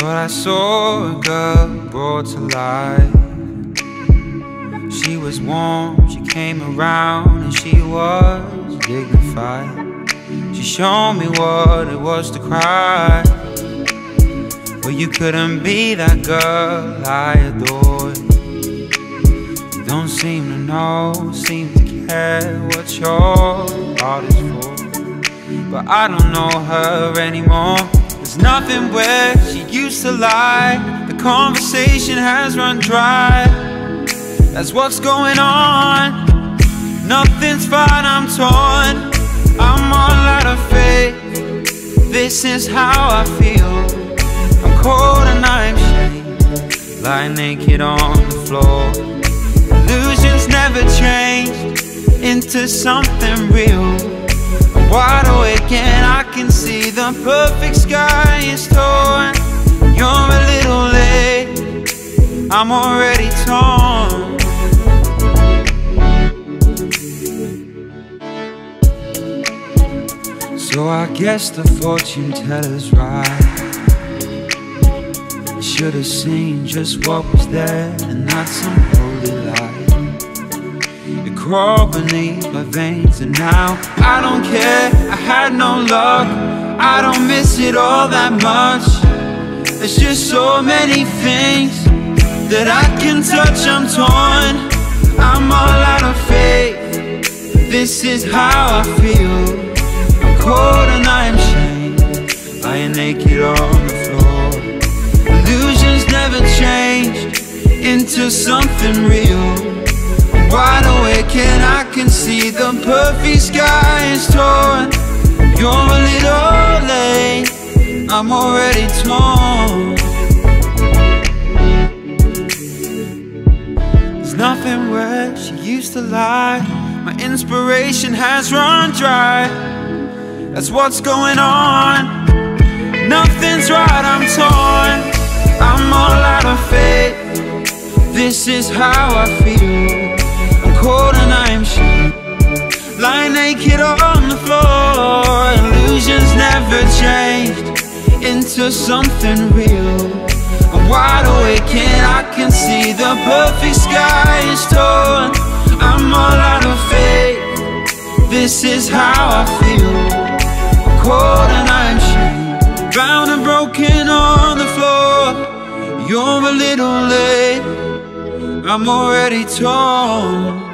Thought I saw a girl brought to life. She was warm, she came around, and she was dignified. She showed me what it was to cry. Well, you couldn't be that girl I adored. You don't seem to know, seem to care what your heart is for. But I don't know her anymore. There's nothing where she used to lie. The conversation has run dry. That's what's going on. Nothing's fine, I'm torn. I'm all out of faith. This is how I feel. I'm cold and I'm ashamed, lying naked on the floor. Illusions never changed into something real. I'm wide awake and I can see the perfect sky is torn. You're a little late, I'm already torn. So I guess the fortune teller's right. I should have seen just what was there and not some holy light. It crawled beneath my veins and now I don't care. I had no luck, I don't miss it all that much. There's just so many things that I can touch. I'm torn, I'm all out of faith. This is how I feel. Cold and I'm ashamed, lying naked on the floor. Illusions never changed into something real. I'm wide awake and I can see the perfect sky is torn. You're a little late, I'm already torn. There's nothing where she used to lie. My inspiration has run dry. That's what's going on. Nothing's right, I'm torn. I'm all out of faith. This is how I feel. I'm cold and I'm ashamed, lying naked on the floor. Illusions never changed into something real. I'm wide awake and I can see the perfect sky is torn. I'm all out of faith. This is how I feel. Cold and I'm ashamed, bound and broken on the floor. You're a little late, I'm already torn.